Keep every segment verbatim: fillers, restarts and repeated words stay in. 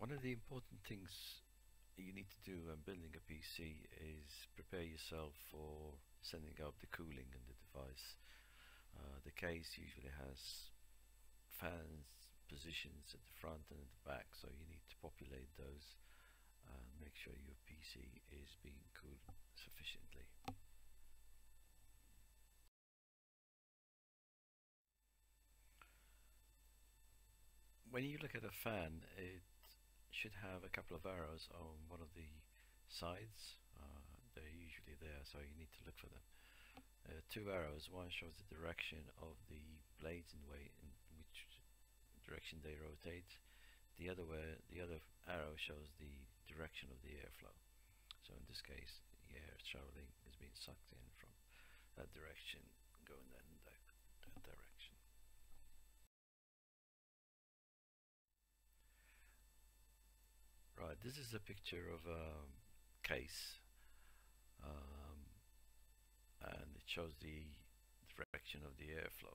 One of the important things you need to do when building a P C is prepare yourself for sending up the cooling in the device. Uh, the case usually has fans positions at the front and at the back, so you need to populate those and make sure your P C is being cooled sufficiently. When you look at a fan, it should have a couple of arrows on one of the sides. Uh, they're usually there, so you need to look for them. Uh, two arrows. One shows the direction of the blades in way in which direction they rotate. The other way, the other arrow shows the direction of the airflow. So in this case, the air traveling is being sucked in from that direction, going that in that, that direction. Right, this is a picture of a case, um, and it shows the direction of the airflow.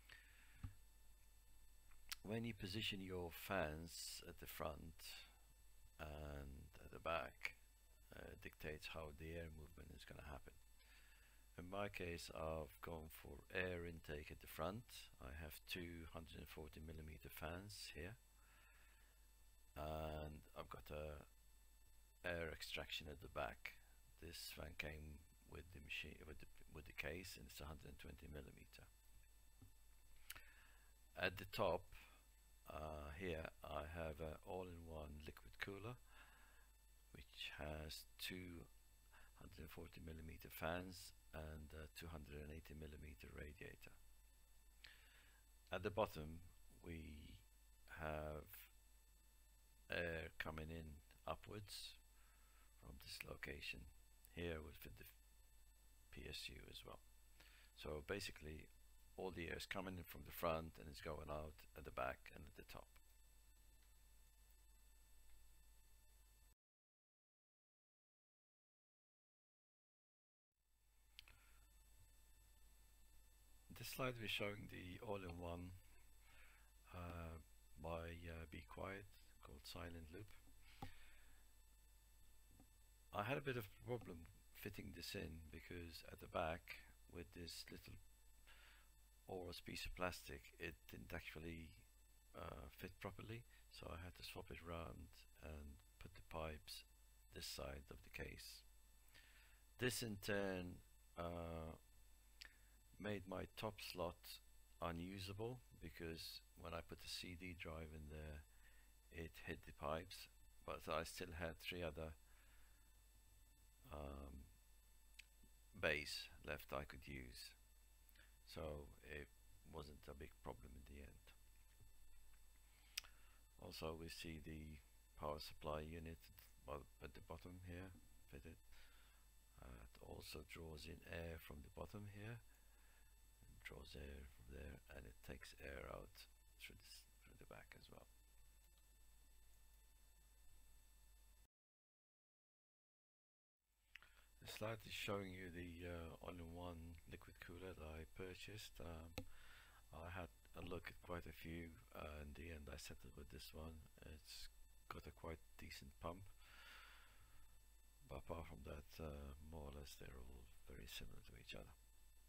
When you position your fans at the front and at the back, uh, dictates how the air movement is going to happen. In my case, I've gone for air intake at the front. I have two one hundred forty millimeter fans here, and I've got a air extraction at the back. This fan came with the machine with the, with the case, and it's one hundred twenty millimeter. At the top, uh, here I have an all-in-one liquid cooler, which has two one hundred forty millimeter fans and a two hundred eighty millimeter radiator. At the bottom, we have air coming in upwards from this location. Here will fit the P S U as well. So basically, all the air is coming in from the front and it's going out at the back and at the top. This slide we're showing the all-in-one uh, by uh, Be Quiet, called Silent Loop. I had a bit of a problem fitting this in because at the back, with this little porous piece of plastic, it didn't actually uh, fit properly, so I had to swap it around and put the pipes this side of the case. This in turn uh, made my top slot unusable, because when I put the C D drive in there, it hit the pipes, but I still had three other um, bays left I could use, so it wasn't a big problem in the end. Also, we see the power supply unit at the bottom here fitted. Uh, it also draws in air from the bottom here, and draws air from there, and it takes air out through, this, through the back as well. The slide is showing you the uh, all-in-one liquid cooler that I purchased. Um, I had a look at quite a few, uh, in the end I settled with this one. It's got a quite decent pump, but apart from that, uh, more or less they're all very similar to each other.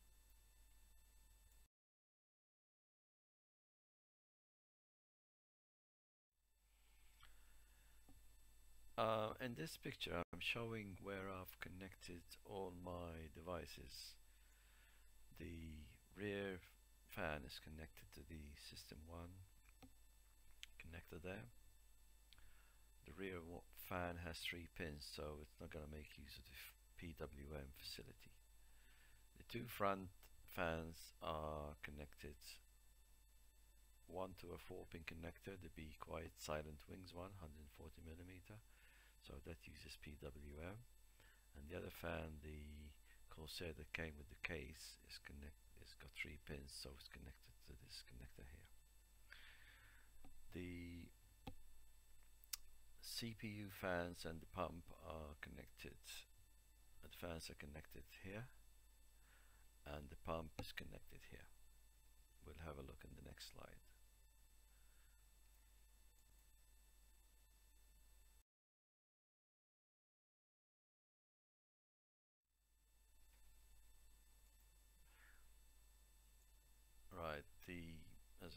Uh, in this picture I'm showing where I've connected all my devices. The rear fan is connected to the system one connector there. The rear fan has three pins, so it's not going to make use of the P W M facility. The two front fans are connected, one to a four pin connector, the Be Quiet Silent Wings one, one hundred forty millimeter, so that uses P W M, and the other fan, the Corsair that came with the case, is connect it's got three pins, so it's connected to this connector here. The C P U fans and the pump are connected. The fans are connected here, and the pump is connected here. We'll have a look in the next slide.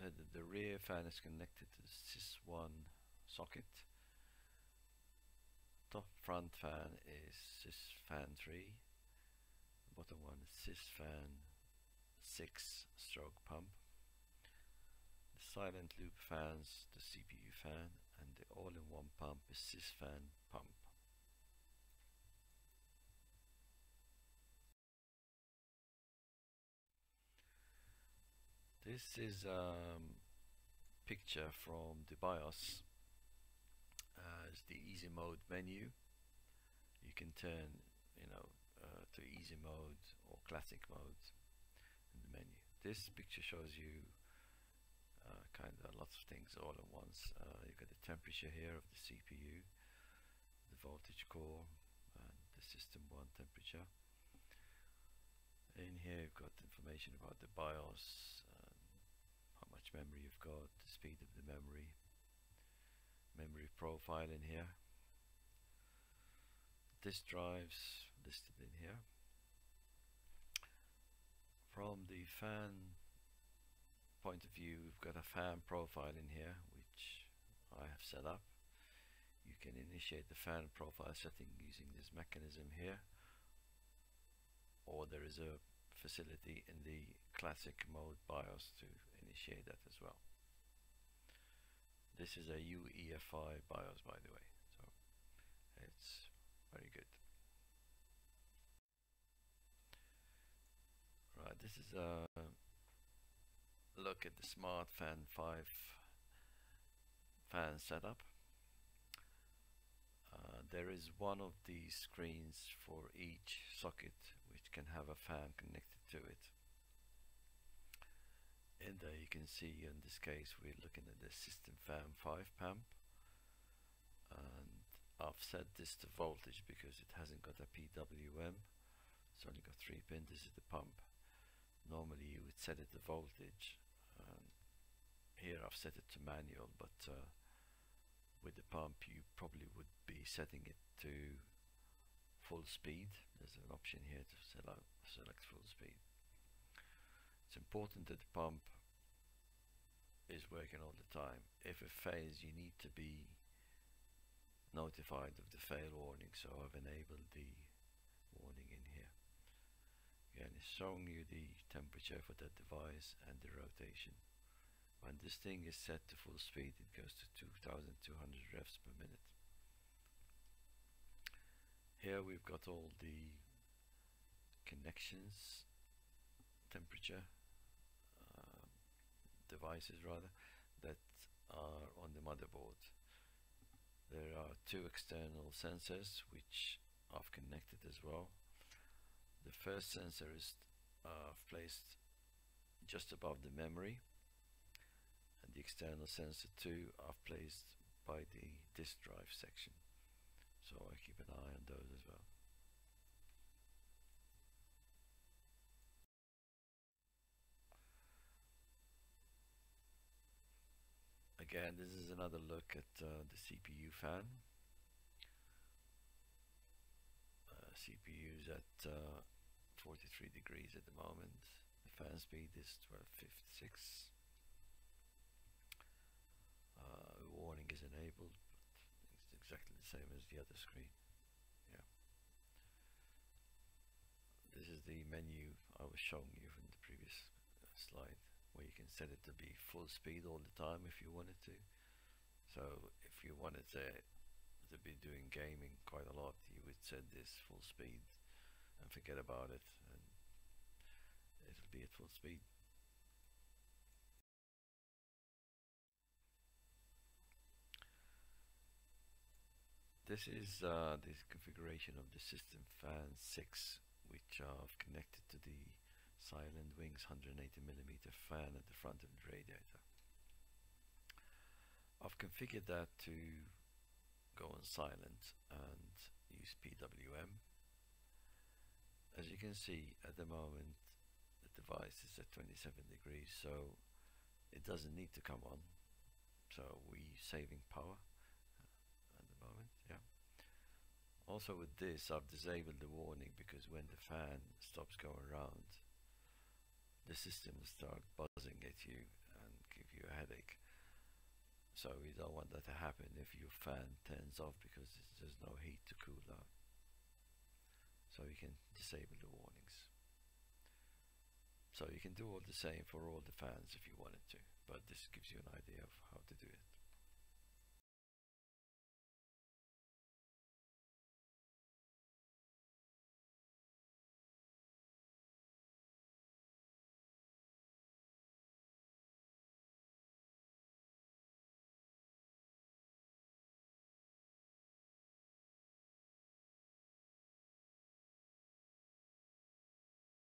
said that the rear fan is connected to the sys one socket. Top front fan is sys fan three. The bottom one is sys fan six stroke pump. The silent loop fans, the C P U fan, and the all-in-one pump is sys fan pump. This is a um, picture from the BIOS as the easy mode menu. You can turn, you know, uh, to easy mode or classic mode in the menu. This picture shows you uh, kind of lots of things all at once. Uh, you've got the temperature here of the C P U, the voltage core, and the system one temperature. In here you've got information about the BIOS, how much memory you've got, the speed of the memory, memory profile in here, disk drives listed in here. From the fan point of view, we've got a fan profile in here which I have set up. You can initiate the fan profile setting using this mechanism here, or there is a facility in the classic mode BIOS to initiate that as well. This is a U E F I BIOS, by the way, so it's very good. Right, this is a look at the Smart Fan five fan setup. Uh, there is one of these screens for each socket which can have a fan connected to it. In there you can see, in this case we're looking at the System Fan five pump, and I've set this to voltage because it hasn't got a P W M. It's only got three pin. This is the pump. Normally you would set it to voltage. Um, here I've set it to manual, but uh, with the pump you probably would be setting it to full speed. There's an option here to select, select full speed. It's important that the pump is working all the time. If it fails, you need to be notified of the fail warning, so I've enabled the warning in here. Again, it's showing you the temperature for that device and the rotation. When this thing is set to full speed, it goes to two thousand two hundred revs per minute. Here we've got all the connections, temperature, uh, devices rather, that are on the motherboard. There are two external sensors which I've connected as well. The first sensor is uh, placed just above the memory, and the external sensor two I've placed by the disk drive section, so I keep an eye on those as well. Again, this is another look at uh, the C P U fan. Uh, C P U is at uh, forty-three degrees at the moment. The fan speed is twelve fifty-six. Uh, warning is enabled, but it's exactly the same as the other screen. Yeah. This is the menu I was showing you from the previous uh, slide, where you can set it to be full speed all the time if you wanted to. So if you wanted to, to be doing gaming quite a lot, you would set this full speed and forget about it, and it'll be at full speed. This is uh, the configuration of the System Fan six, which I've connected to the SilentWings one hundred eighty millimeter fan at the front of the radiator. I've configured that to go on silent and use P W M. As you can see, at the moment the device is at twenty-seven degrees, so it doesn't need to come on, so we're saving power uh, at the moment. Yeah. Also with this, I've disabled the warning, because when the fan stops going around, the system will start buzzing at you and give you a headache. So you don't want that to happen if your fan turns off because there's no heat to cool down. So you can disable the warnings. So you can do all the same for all the fans if you wanted to, but this gives you an idea of how to do it.